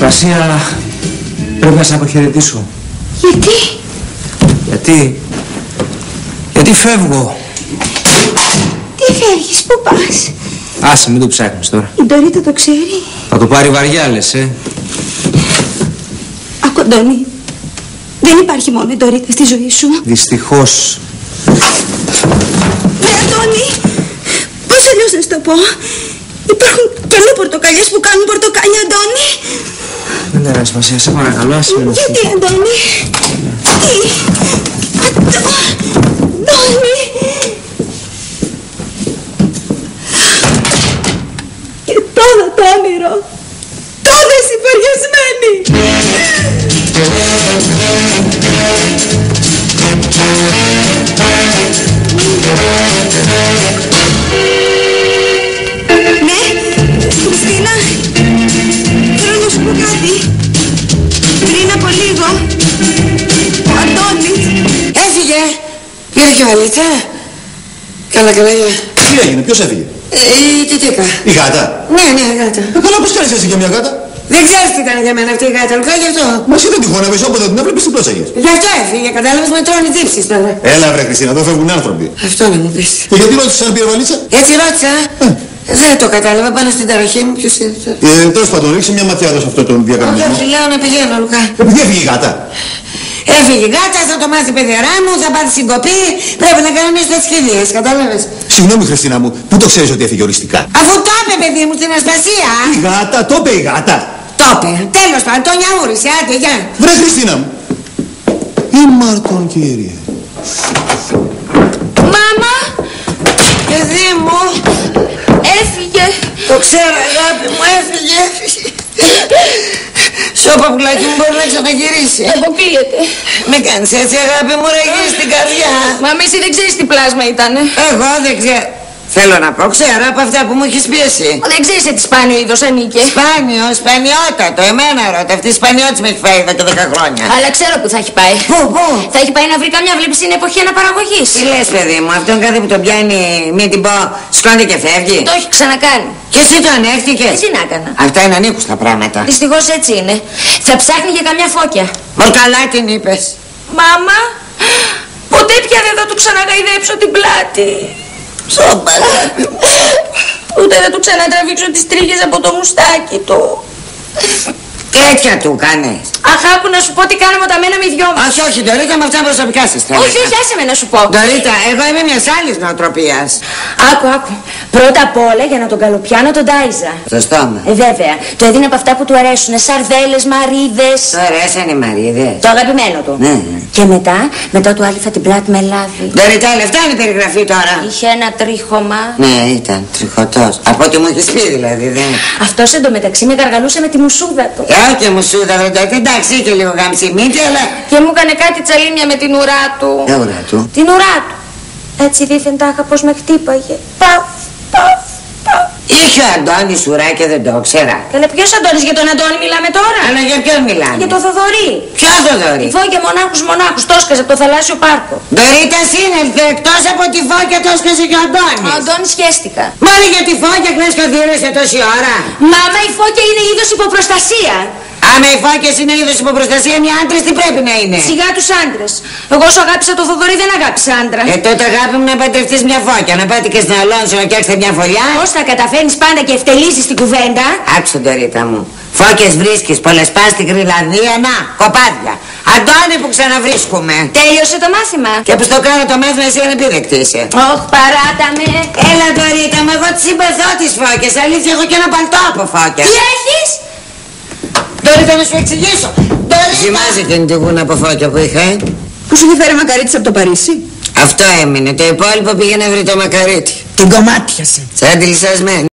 Ασπασία, πρέπει να σε αποχαιρετήσω. Γιατί φεύγω. Τι φεύγεις, πού πας? Άσε, μην το ψάχνεις τώρα. Η Ντορίτα το ξέρει? Θα το πάρει βαριά, λες, Άκου, Αντώνη, δεν υπάρχει μόνο η Ντορίτα στη ζωή σου. Δυστυχώς. Ναι, Αντώνη, πώς αλλιώς να σου το πω? Υπάρχουν καινού πορτοκαλιές που κάνουν πορτοκάλια, Αντώνη. Δεν λέει Ασπασία, σε παρακαλώ, άσε με να Γιατί, Αντώνη? Τι? Αντώνη. Και τώρα το όνειρο. Τότε συμπαριασμένη. Ναι, Χριστίνα, θέλω να σου πω κάτι. Πριν από λίγο, ο Αντώνης έφυγε. Πήρε και βαλίτσα. Καλά, Τι έγινε, ποιος έφυγε? Η Τιτίκα. Η γάτα? Ναι, η γάτα. Καλά, πώς κάνεις εσύ για μια γάτα? Δεν ξέρεις τι ήταν για μένα αυτή η γάτα, Λουκά, γι' αυτό. Μα εσύ δεν τη χώναβες, όποτε την έβλεπες την πρόσεχες. Γι' αυτό έφυγε, κατάλαβες, με τρώνε τύψεις τώρα. Έλα βρε Χριστίνα, εδώ φεύγουν άνθρωποι. Αυτό να μου πεις. Και γιατί ρώτησες αν πήρε βαλίτσα? Έτσι ρώτησα. Δεν το κατάλαβα, πάνω στην ταραχή μου, ποιος είναι τώρα. Τέλος πάντων, ρίξε μια ματιά εδώ σε αυτό τον διακανονισμό. Όχι, λέω να πηγαίνω, Λουκά. Επειδή έφυγε η γάτα. Έφυγε η γάτα, θα το μάθει η παιδιαρά μου, θα πάρει συγκοπή, πρέπει να κανονίσω τις χιλίες, κατάλαβες. Συγγνώμη Χριστίνα μου, πού το ξέρεις ότι έφυγε οριστικά? Αφού το είπε, παιδί μου, στην Ασπασία. Η γάτα, το είπε η γάτα. Το είπε, τέλος πάντων, το νιαούρισε, άντε, γεια. Βρε Χριστίνα μου. Ή Μάρτον, κύριε. Μάμα, παιδί μου, έφυγε. το ξέρω, αγάπη μου, έφυγε. Σώπα πουλάκι μου, μπορεί να ξαναγυρίσει. Αποκλείεται. Με κάνεις έτσι, αγάπη μου, ραγείς στην καρδιά. Μα εσύ δεν ξέρεις τι πλάσμα ήτανε. Εγώ δεν ξέρω. Θέλω να πω, ξέρω από αυτά που μου έχεις πει εσύ. Δεν ξέρεις τι σπάνιο είδος ανήκε. Σπάνιο, σπανιότατο, εμένα ρώτα. Αυτή η σπανιώτης με έχει φάει εδώ και 10 χρόνια. Αλλά ξέρω που θα έχει πάει. Πού? Θα έχει πάει να βρει καμιά, βλέπεις είναι εποχή αναπαραγωγής. Τι λες, παιδί μου, αυτόν κάθε που τον πιάνει, μην την πω, σκόνται και φεύγει. Το έχει ξανακάνει. Και εσύ το ανέχτηκες? Τι να έκανα. Αυτά είναι ανήκουστα πράγματα. Δυστυχώς έτσι είναι. Θα ψάχνει για καμιά φώκια. Μορκαλά την είπες. Μάμα, ποτέ πια δεν θα του ξαναγαϊδέψω την πλάτη. Σώπα, αγάπη μου. Ούτε θα του ξανατραβήξω τις τρίχες από το μουστάκι του. Τέτοια του κάνες. Αχ, άκου να σου πω τι κάναμε όταν μέναμε οι δυο μας. Όχι, όχι, Ντορίτα, με αυτά προσωπικά σας θέλω. Όχι, όχι, άσε με να σου πω. Ντορίτα, εγώ είμαι μιας άλλης νοοτροπίας. Άκου. Πρώτα απ' όλα για να τον καλοπιάνω τον τάιζα. Στο στόμα. Βέβαια, το έδινε από αυτά που του αρέσουνε, σαρδέλες, μαρίδες. Του αρέσαν οι μαρίδες. Το αγαπημένο του. Ναι. Και μετά του άλυφα την πλάτη με λάδι. Ντορίτα, λεφτά είναι η περιγραφή τώρα. Είχε ένα τρίχωμα. Ναι, ήταν τριχωτός. Από ό,τι μου έχεις πει δηλαδή, δεν. Αυτός εντωμεταξύ με γαργαλούσε με τη μουσούδα του. Και μουσούδα δεν το. Εντάξει, είχε λίγο γαμψιμίτη, αλλά. Και μου έκανε κάτι τσαλίμια με την ουρά του. Ποια ουρά του? Την ουρά του. Έτσι δίθεν τάχα πως με χτύπαγε. Παφ. Είχε ο Αντώνης ουρά και δεν το ξέρα. Καλά, ποιος Αντώνης, για τον Αντώνη μιλάμε τώρα? Αλλά για ποιον μιλάμε? Για το Θοδωρή. Ποιο Θοδωρή? Τη Φώκια μονάχους, το έσκασε από το θαλάσσιο πάρκο. Ντορίτα σύνελθε, εκτός από τη Φώκια το έσκασε και ο Αντώνης. Ο Αντώνης σχέστηκα. Μόνο για τη Φώκια κλαις και οδύρεσαι τόση ώρα. Μάμα, η Φώκια είναι είδος υποπροστασία. Άμα οι Φώκιες είναι είδος υποπροστασία, οι άντρες τι πρέπει να είναι? Σιγά τους άντρες. Εγώ όσο αγάπησα το Θοδωρή δεν αγάπησα άντρα. Τότε αγάπη μου να παντρευτείς μια Φώκια, να πάτε και στην Αλόνσο να φτιάξετε μια φωλιά. Πώς θα καταφέρνεις πάντα και ευτελίζεις την κουβέντα? Άκουσε, Ντορίτα μου. Φώκιες βρίσκεις, πολλές πας στην Γρυλανδία, να, κοπάδια. Αντώνη που ξαναβρίσκουμε. Τέλειωσε το μάθημα. Και που στο κάνω το μάθημα εσύ ανεπίδεκτη είσαι. Ωχ, παράτα με. Έλα, Ντορίτα μου, εγώ τις συμπαθώ τις Φώκιες. Αλήθεια, έχω και ένα παλτό από Φώκια. Τι έχεις? Ντορίτα, να σου εξηγήσω. Θυμάσαι την γούνα από Φώκια που είχα, Που σου είχε φέρει μακαρίτης από το Παρίσι? Αυτό έμεινε. Το υπόλοιπο πήγε να βρει το μακαρίτι. Την κομμάτιασε. Σαν τη λυσασμένη.